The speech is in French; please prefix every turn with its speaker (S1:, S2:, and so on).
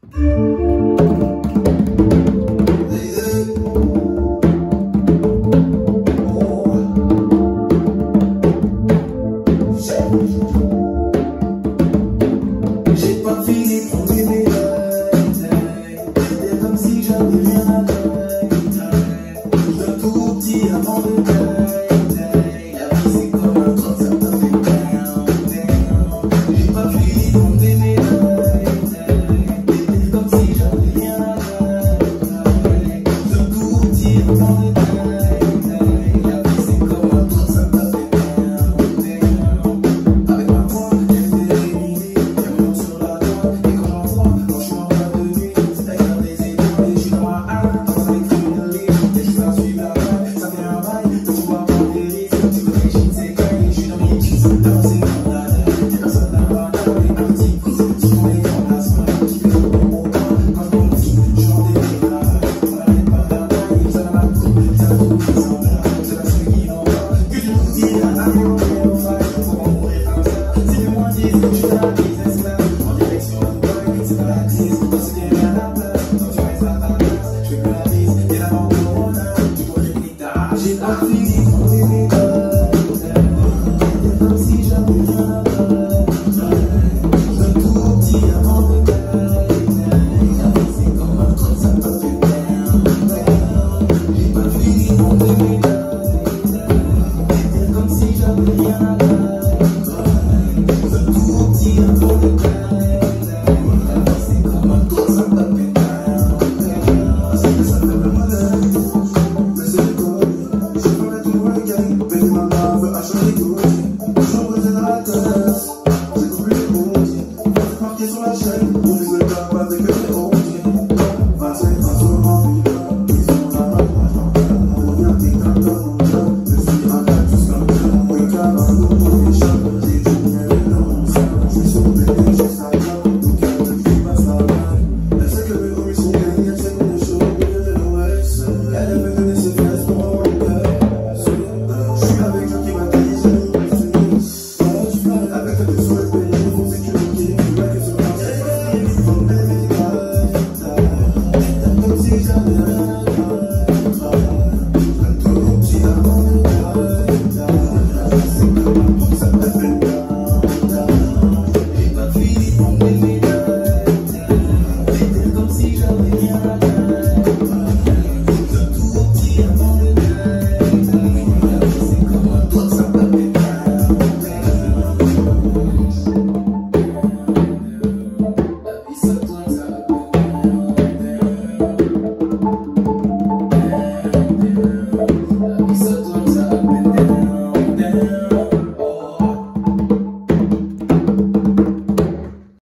S1: J'ai pas fini pour m'aimer, c'est comme si j'avais rien à donner. Je dois tout dire avant de tailler. La vie c'est comme un train, ça me fait down. J'ai pas fini pour m'aimer, c'est comme si j'avais rien à donner. Je dois tout dire avant de tailler. La vie c'est comme un train, ça me fait down. Avec ma voix, j'ai pas fini pour m'aimer, comme si j'avais rien à donner. Je dois tout dire avant de tailler. La vie c'est comme un train, ça me fait down. J'ai pas fini pour m'aimer, comme si j'avais rien à donner. Je dois tout dire avant de tailler. La vie c'est comme un train, ça me fait down. Sur la chaîne, on vise le cap avec les ronds. 25 ans sur l'envie, ils ont la main. On revient dictateur, je suis un gars jusqu'à maintenant. Oui, car un loup pour les chats, j'ai tout bien les noms. Je suis sauvé, je suis sale, donc elle ne vit pas sa main. Elle sait que mes bruits sont gagnés, elle sait qu'on est chaud au milieu de l'Ouest. Elle avait donné ses fesses pour avoir le cœur. Je suis avec eux qui m'attendent, j'ai une avec eux sur le pays, ils vont sécuriser.